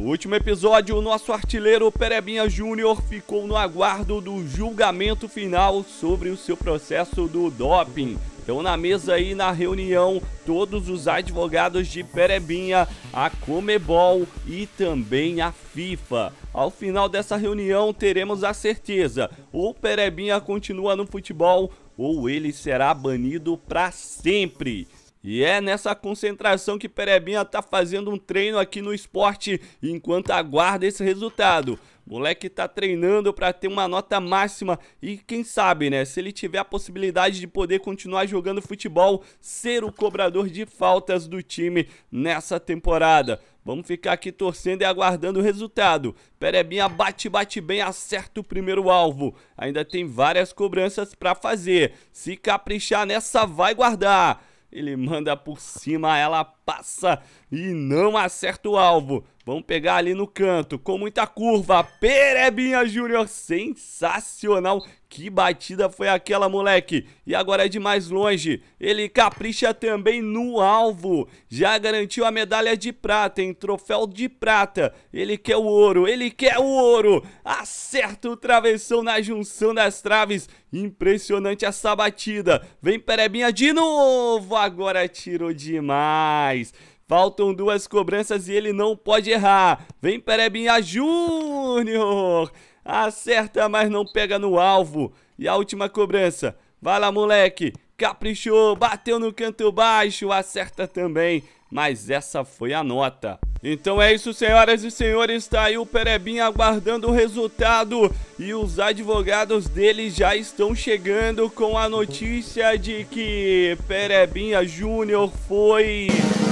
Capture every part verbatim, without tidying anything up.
No último episódio, o nosso artilheiro Perebinha Júnior ficou no aguardo do julgamento final sobre o seu processo do doping. Então, na mesa aí, na reunião, todos os advogados de Perebinha, a Comebol e também a FIFA. Ao final dessa reunião, teremos a certeza, ou Perebinha continua no futebol, ou ele será banido para sempre. E é nessa concentração que Perebinha tá fazendo um treino aqui no esporte enquanto aguarda esse resultado. O moleque tá treinando para ter uma nota máxima e quem sabe, né, se ele tiver a possibilidade de poder continuar jogando futebol, ser o cobrador de faltas do time nessa temporada. Vamos ficar aqui torcendo e aguardando o resultado. Perebinha bate, bate bem, acerta o primeiro alvo. Ainda tem várias cobranças para fazer. Se caprichar nessa, vai guardar. Ele manda por cima, ela passa e não acerta o alvo. Vamos pegar ali no canto, com muita curva. Perebinha Júnior, sensacional. Que batida foi aquela, moleque. E agora é de mais longe. Ele capricha também no alvo. Já garantiu a medalha de prata, hein? Troféu de prata. Ele quer o ouro, ele quer o ouro. Acerta o travessão na junção das traves. Impressionante essa batida. Vem Perebinha de novo. Agora tirou demais. Faltam duas cobranças e ele não pode errar. Vem Perebinha Júnior. Acerta, mas não pega no alvo. E a última cobrança. Vai lá, moleque. Caprichou, bateu no canto baixo. Acerta também. Mas essa foi a nota. Então é isso, senhoras e senhores. Tá aí o Perebinha aguardando o resultado. E os advogados dele já estão chegando com a notícia de que Perebinha Júnior foi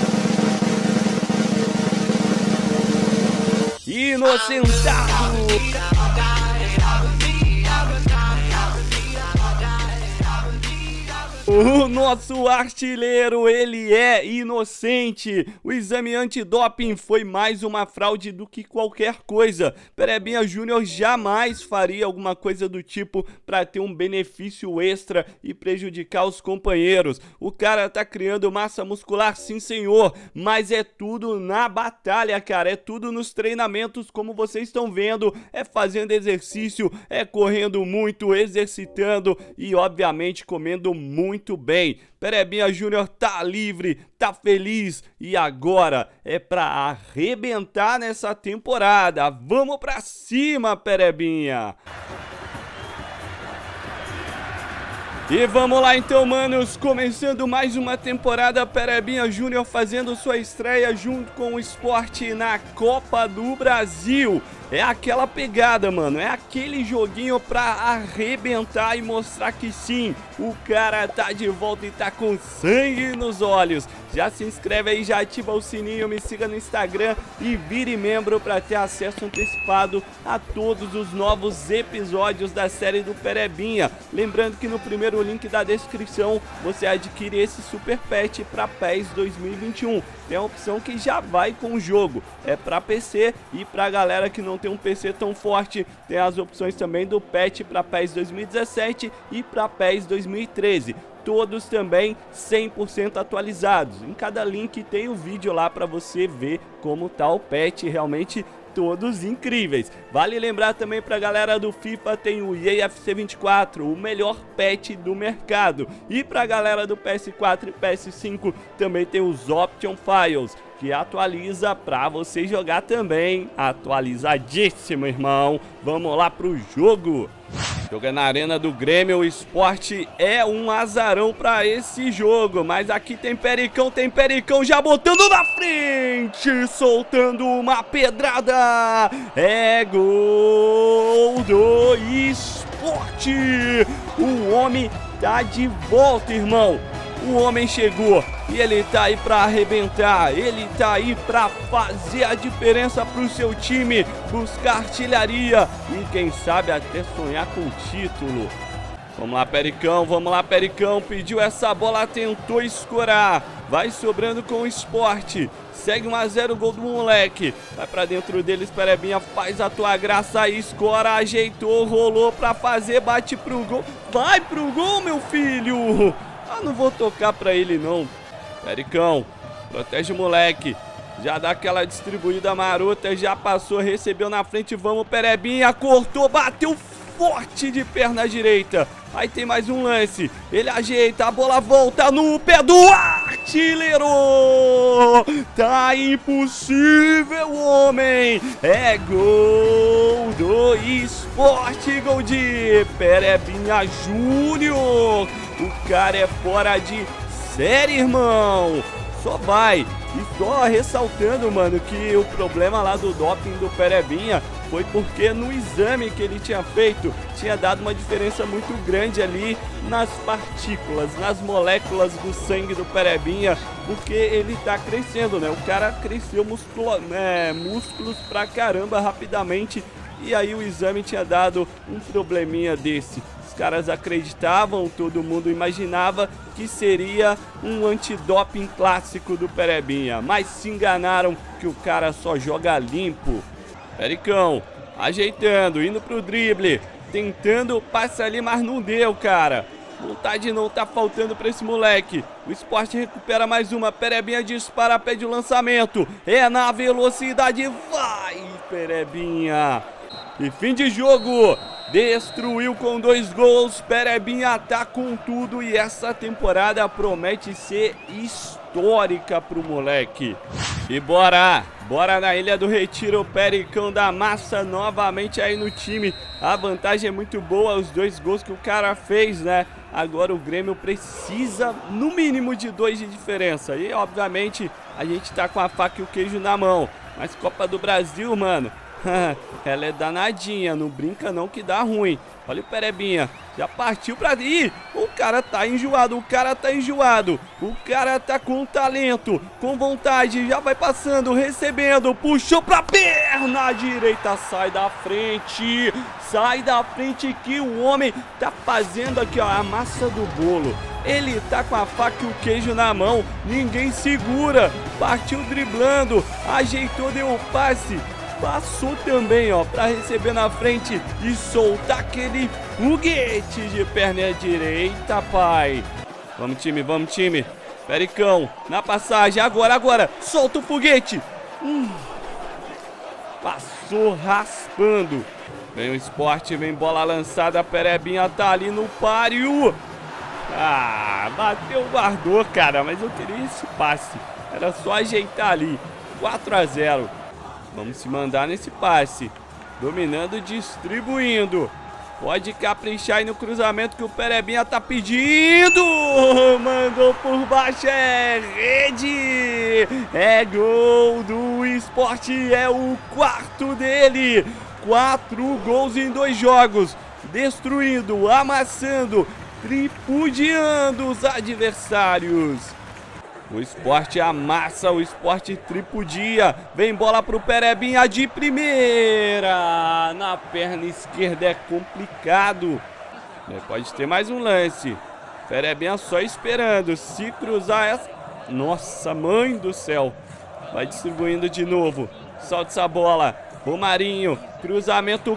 inocentado. O nosso artilheiro, ele é inocente. O exame antidoping foi mais uma fraude do que qualquer coisa. Perebinha Júnior jamais faria alguma coisa do tipo para ter um benefício extra e prejudicar os companheiros. O cara tá criando massa muscular, sim senhor, mas é tudo na batalha, cara. É tudo nos treinamentos, como vocês estão vendo. É fazendo exercício, é correndo muito, exercitando e obviamente comendo muito muito bem. Perebinha Júnior tá livre, tá feliz e agora é pra arrebentar nessa temporada. Vamos pra cima, Perebinha! E vamos lá então, manos, começando mais uma temporada, Perebinha Júnior fazendo sua estreia junto com o esporte na Copa do Brasil. É aquela pegada, mano, é aquele joguinho pra arrebentar e mostrar que sim, o cara tá de volta e tá com sangue nos olhos. Já se inscreve aí, já ativa o sininho, me siga no Instagram e vire membro pra ter acesso antecipado a todos os novos episódios da série do Perebinha. Lembrando que no primeiro link da descrição você adquire esse Super Pet pra PES dois mil e vinte e um. Tem a opção que já vai com o jogo, é pra P C e pra galera que não tem um P C tão forte, tem as opções também do patch pra PES dois mil e dezessete e pra PES dois mil e treze. Todos também cem por cento atualizados. Em cada link tem o vídeo lá para você ver como tá o patch, realmente todos incríveis. Vale lembrar também pra galera do FIFA, tem o E A F C vinte e quatro, o melhor patch do mercado. E pra galera do P S quatro e P S cinco também tem os Option Files, que atualiza pra você jogar também. Atualizadíssimo, irmão. Vamos lá pro jogo. Joga na arena do Grêmio, o esporte é um azarão pra esse jogo. Mas aqui tem Pericão, tem Pericão já botando na frente, soltando uma pedrada. É gol do esporte. O homem tá de volta, irmão. O homem chegou e ele tá aí pra arrebentar, ele tá aí pra fazer a diferença pro seu time, buscar artilharia e quem sabe até sonhar com o título. Vamos lá, Pericão, vamos lá, Pericão, pediu essa bola, tentou escorar, vai sobrando com o esporte, segue um a zero, gol do moleque, vai pra dentro deles, Perebinha, faz a tua graça aí, escora, ajeitou, rolou pra fazer, bate pro gol, vai pro gol, meu filho! Ah, não vou tocar pra ele não. Pericão, protege o moleque. Já dá aquela distribuída marota, já passou, recebeu na frente, vamos, Perebinha, cortou, bateu forte de perna direita. Aí tem mais um lance, ele ajeita, a bola volta no pé do artilheiro. Tá impossível, homem. É gol do Sport, gol de Perebinha Júnior. O cara é fora de série, irmão. Só vai. E só ressaltando, mano, que o problema lá do doping do Perebinha foi porque no exame que ele tinha feito, tinha dado uma diferença muito grande ali nas partículas, nas moléculas do sangue do Perebinha, porque ele tá crescendo, né? O cara cresceu musculo, né, músculos pra caramba rapidamente, e aí o exame tinha dado um probleminha desse. Os caras acreditavam, todo mundo imaginava que seria um antidoping clássico do Perebinha, mas se enganaram que o cara só joga limpo. Pericão, ajeitando, indo pro drible, tentando passar ali, mas não deu, cara. Vontade não tá faltando pra esse moleque. O Sport recupera mais uma, Perebinha dispara, pede o lançamento. É na velocidade, vai, Perebinha. E fim de jogo. Destruiu com dois gols, Perebinha tá com tudo e essa temporada promete ser histórica pro moleque. E bora, bora na Ilha do Retiro, o Pericão da massa novamente aí no time. A vantagem é muito boa, os dois gols que o cara fez, né? Agora o Grêmio precisa no mínimo de dois de diferença. E obviamente a gente tá com a faca e o queijo na mão. Mas Copa do Brasil, mano, ela é danadinha, não brinca não que dá ruim. Olha o Perebinha, já partiu pra... Ih, o cara tá enjoado, o cara tá enjoado. O cara tá com talento, com vontade, já vai passando, recebendo, puxou pra perna direita, sai da frente. Sai da frente que o homem tá fazendo aqui, ó, a massa do bolo. Ele tá com a faca e o queijo na mão, ninguém segura. Partiu driblando, ajeitou, deu o passe. Passou também, ó, pra receber na frente e soltar aquele foguete de perna direita, pai. Vamos, time, vamos, time. Pericão, na passagem, agora, agora. Solta o foguete. Hum. Passou raspando. Vem o Sport, vem bola lançada, Perebinha tá ali no páreo. Ah, bateu, guardou, cara, mas eu queria esse passe. Era só ajeitar ali. quatro a zero. Vamos se mandar nesse passe. Dominando, distribuindo. Pode caprichar aí no cruzamento que o Perebinha tá pedindo. Mandou por baixo, é rede. É gol do Sport, é o quarto dele. Quatro gols em dois jogos. Destruindo, amassando, tripudiando os adversários. O Sport amassa, o Sport tripudia. Vem bola pro Perebinha de primeira. Na perna esquerda é complicado. Pode ter mais um lance. Perebinha só esperando. Se cruzar essa... Nossa, mãe do céu. Vai distribuindo de novo. Solta essa bola. Romarinho. Cruzamento,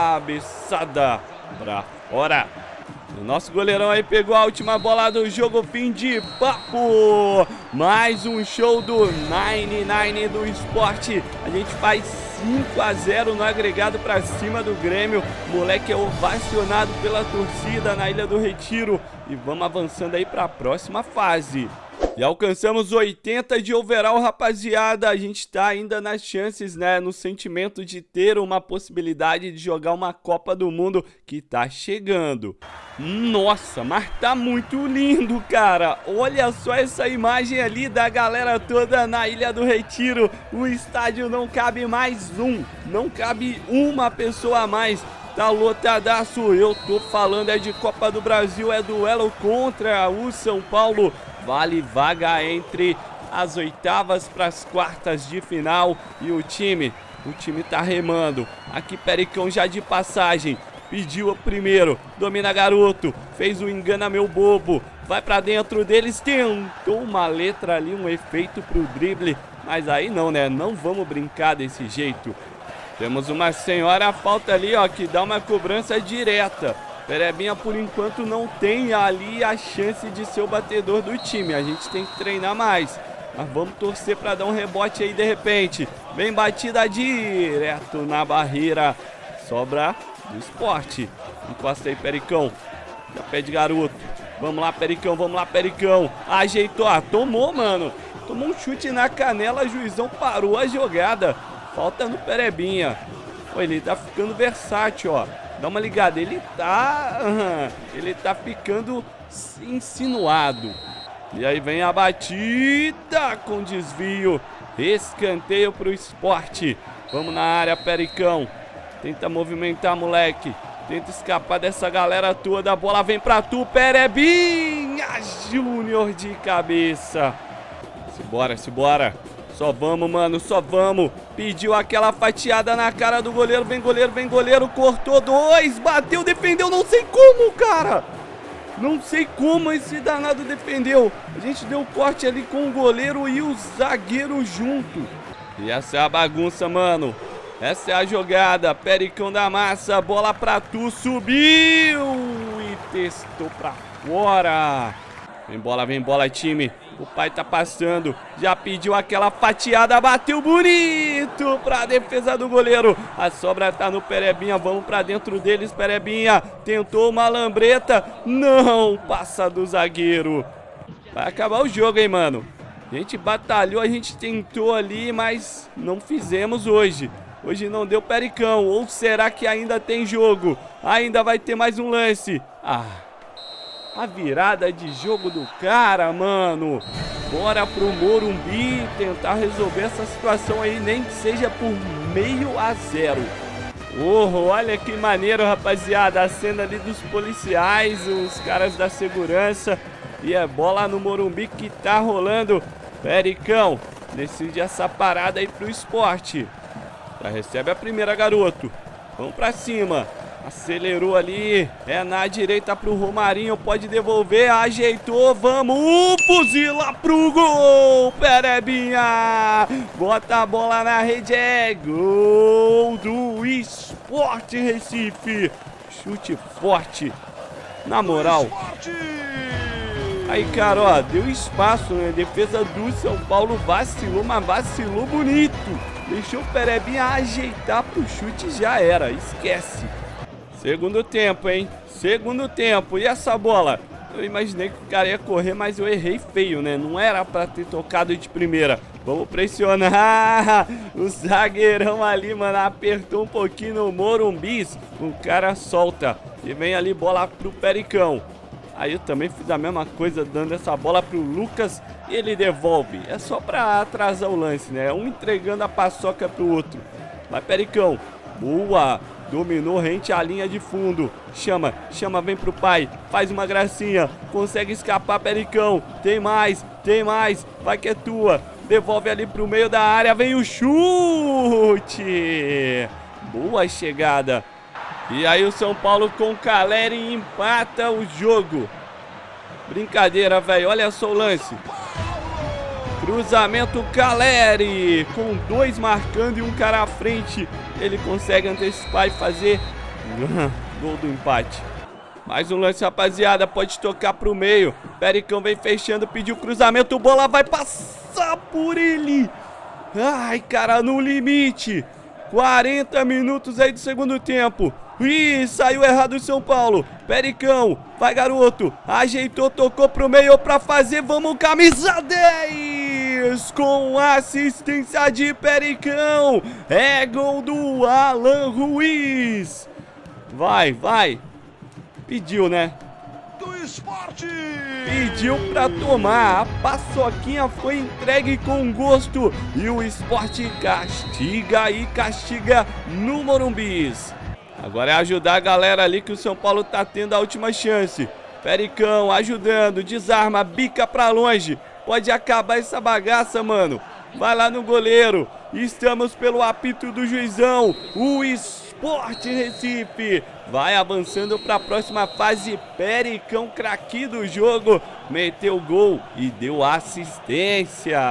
cabeçada pra fora. O nosso goleirão aí pegou a última bola do jogo, fim de papo. Mais um show do noventa e nove do Sport. A gente faz cinco a zero no agregado para cima do Grêmio. O moleque é ovacionado pela torcida na Ilha do Retiro. E vamos avançando aí para a próxima fase. E alcançamos oitenta de overall, rapaziada. A gente tá ainda nas chances, né? No sentimento de ter uma possibilidade de jogar uma Copa do Mundo que tá chegando. Nossa, mas tá muito lindo, cara. Olha só essa imagem ali da galera toda na Ilha do Retiro. O estádio não cabe mais um. Não cabe uma pessoa a mais. Tá lotadaço. Eu tô falando é de Copa do Brasil. É duelo contra o São Paulo. Vale vaga entre as oitavas para as quartas de final. E o time, o time tá remando. Aqui Pericão já de passagem. Pediu o primeiro, domina garoto. Fez o engana meu bobo. Vai pra dentro deles, tentou uma letra ali, um efeito pro drible. Mas aí não, né? Não vamos brincar desse jeito. Temos uma senhora falta ali, ó, que dá uma cobrança direta. Perebinha, por enquanto, não tem ali a chance de ser o batedor do time. A gente tem que treinar mais. Mas vamos torcer para dar um rebote aí de repente. Vem batida direto na barreira. Sobra do Sport. Encosta aí, Pericão. Já pede garoto. Vamos lá, Pericão, vamos lá, Pericão. Ajeitou, ah, tomou, mano. Tomou um chute na canela, juizão parou a jogada. Falta no Perebinha. Pô, ele tá ficando versátil, ó. Dá uma ligada, ele tá... Ele tá ficando insinuado. E aí vem a batida com desvio. Escanteio pro Sport. Vamos na área, Pericão. Tenta movimentar, moleque. Tenta escapar dessa galera toda. A bola vem pra tu, Perebinha Júnior de cabeça. Simbora, simbora. Só vamos, mano, só vamos. Pediu aquela fatiada na cara do goleiro. Vem goleiro, vem goleiro. Cortou dois, bateu, defendeu. Não sei como, cara. Não sei como esse danado defendeu. A gente deu corte ali com o goleiro e o zagueiro junto. E essa é a bagunça, mano. Essa é a jogada. Pericão da massa. Bola pra tu. Subiu e testou pra fora. Vem bola, vem bola, time. O pai tá passando. Já pediu aquela fatiada. Bateu bonito pra defesa do goleiro. A sobra tá no Perebinha. Vamos pra dentro deles, Perebinha. Tentou uma lambreta. Não passa do zagueiro. Vai acabar o jogo, hein, mano. A gente batalhou, a gente tentou ali, mas não fizemos hoje. Hoje não deu, Pericão. Ou será que ainda tem jogo? Ainda vai ter mais um lance. Ah, a virada de jogo do cara, mano. Bora pro Morumbi tentar resolver essa situação aí, nem que seja por meio a zero. Oh, olha que maneiro, rapaziada. A cena ali dos policiais, os caras da segurança. E é bola no Morumbi que tá rolando. Pericão decide essa parada aí pro Sport. Já recebe a primeira, garoto. Vamos pra cima. Acelerou ali. É na direita pro Romarinho. Pode devolver. Ajeitou. Vamos. Fuzila pro gol. Perebinha. Bota a bola na rede. É gol do Sport Recife. Chute forte. Na moral. Aí, cara, ó. Deu espaço, né? Defesa do São Paulo vacilou, mas vacilou bonito. Deixou o Perebinha ajeitar pro chute, já era. Esquece. Segundo tempo, hein? Segundo tempo. E essa bola? Eu imaginei que o cara ia correr, mas eu errei feio, né? Não era pra ter tocado de primeira. Vamos pressionar. O zagueirão ali, mano, apertou um pouquinho no Morumbi. O cara solta. E vem ali bola pro Pericão. Aí eu também fiz a mesma coisa, dando essa bola pro Lucas e ele devolve. É só pra atrasar o lance, né? Um entregando a paçoca pro outro. Vai, Pericão. Boa. Dominou rente à linha de fundo. Chama, chama, vem pro pai. Faz uma gracinha. Consegue escapar, Pericão. Tem mais, tem mais. Vai que é tua. Devolve ali pro meio da área. Vem o chute. Boa chegada. E aí o São Paulo com Caleri empata o jogo. Brincadeira, velho. Olha só o lance. Cruzamento Caleri. Com dois marcando e um cara à frente. Ele consegue antecipar e fazer gol do empate. Mais um lance, rapaziada. Pode tocar pro meio. Pericão vem fechando. Pediu cruzamento. Bola vai passar por ele. Ai, cara, no limite. quarenta minutos aí do segundo tempo. Ih, saiu errado o São Paulo. Pericão, vai, garoto. Ajeitou, tocou pro meio pra fazer. Vamos, camisa dez. Com assistência de Pericão. É gol do Alan Ruiz. Vai, vai. Pediu, né? Do Sport. Pediu pra tomar. A paçoquinha foi entregue com gosto. E o Sport castiga e castiga no Morumbi. Agora é ajudar a galera ali que o São Paulo tá tendo a última chance. Pericão ajudando, desarma, bica pra longe. Pode acabar essa bagaça, mano. Vai lá no goleiro. Estamos pelo apito do juizão. O Sport Recife vai avançando para a próxima fase. Pericão, craque do jogo, meteu gol e deu assistência.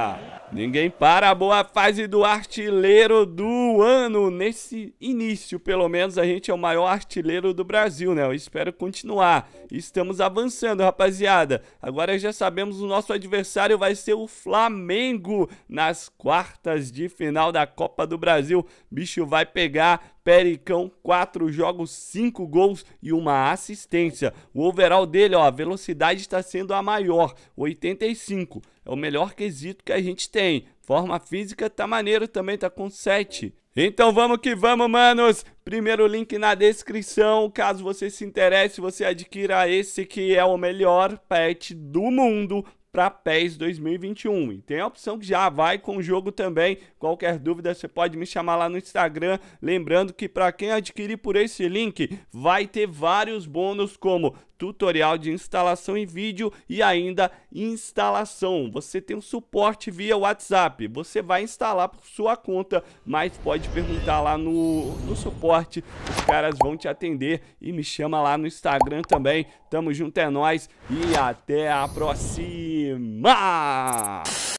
Ninguém para a boa fase do artilheiro do ano. Nesse início, pelo menos, a gente é o maior artilheiro do Brasil, né? Eu espero continuar. Estamos avançando, rapaziada. Agora já sabemos, o nosso adversário vai ser o Flamengo nas quartas de final da Copa do Brasil. Bicho vai pegar Pericão, quatro jogos, cinco gols e uma assistência. O overall dele, ó, a velocidade está sendo a maior, oitenta e cinco. É o melhor quesito que a gente tem. Forma física tá maneiro também, tá com sete. Então vamos que vamos, manos. Primeiro link na descrição. Caso você se interesse, você adquira esse que é o melhor pet do mundo para PES dois mil e vinte e um. E tem a opção que já vai com o jogo também. Qualquer dúvida você pode me chamar lá no Instagram. Lembrando que para quem adquirir por esse link, vai ter vários bônus como tutorial de instalação em vídeo e ainda instalação. Você tem um suporte via WhatsApp. Você vai instalar por sua conta, mas pode perguntar lá no, no suporte. Os caras vão te atender e me chama lá no Instagram também. Tamo junto, é nóis e até a próxima!